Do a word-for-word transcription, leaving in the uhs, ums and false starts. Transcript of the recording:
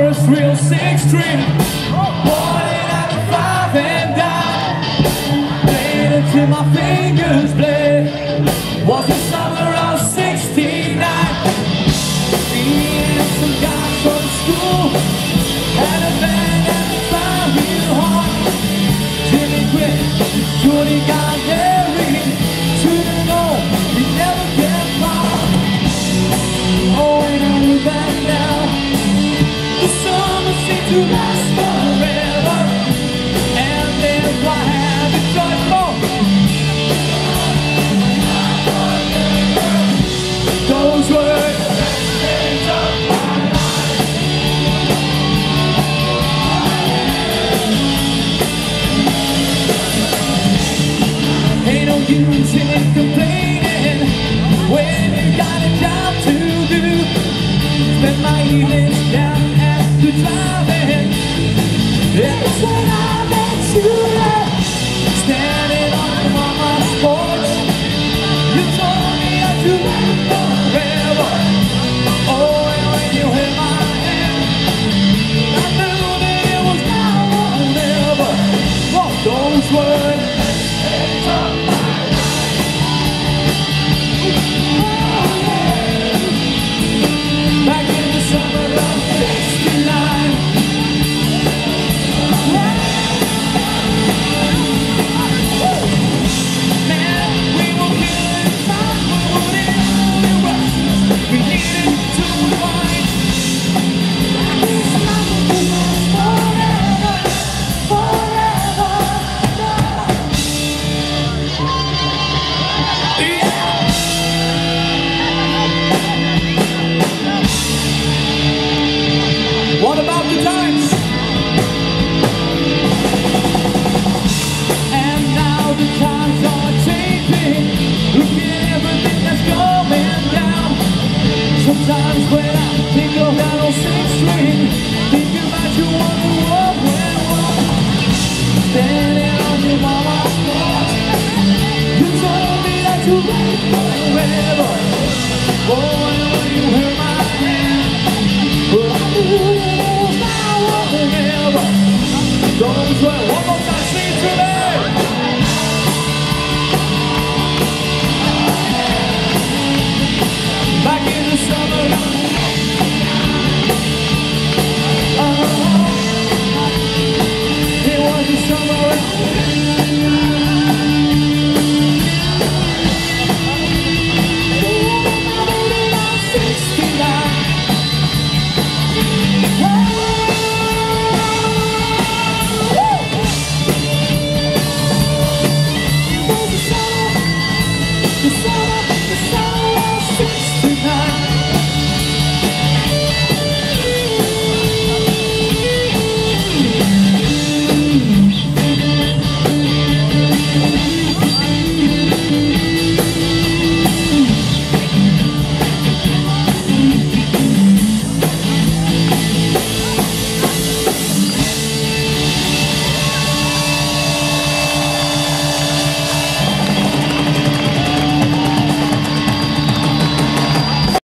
first real six string. Bought it at the five and dime. Played it till my fingers bled. Was the summer of sixty-nine. Me and some guys from school had a band and we tried real hard. Jimmy quit, Jordy got married. Should've known we never get far. Oh, and I look back now, the summer seemed to last forever. And then what have you done more? Those were the best days of my life. Ain't no use in complaining when you got a job to do. Spend my evenings down at the drive-in. That's when I met you there, standing on your mama's porch. You told me that you went forever. Oh, and when you held my hand, I knew that it was now or never. Oh, those were the best days of my life. Back in the summer of sixty-nine. Man, we were killing time, we were in the rush. We needed to unwind. This summer will last forever, forever. Yeah. What about the times? And now the times are changing. Look at everything that's going down. Sometimes when I think of that old six string, think about you wonder what went wrong. Standing on your mama's porch, you told me that you wait forever. Oh, and when you held my hand, well, I knew that it was now or never. Those were one more time.